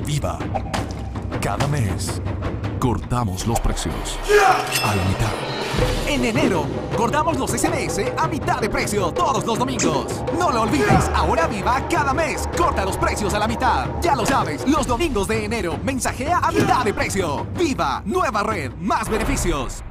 Viva. Cada mes, cortamos los precios a la mitad. En enero, cortamos los SMS a mitad de precio todos los domingos. No lo olvides, ahora Viva cada mes corta los precios a la mitad. Ya lo sabes, los domingos de enero, mensajea a mitad de precio. Viva, nueva red, más beneficios.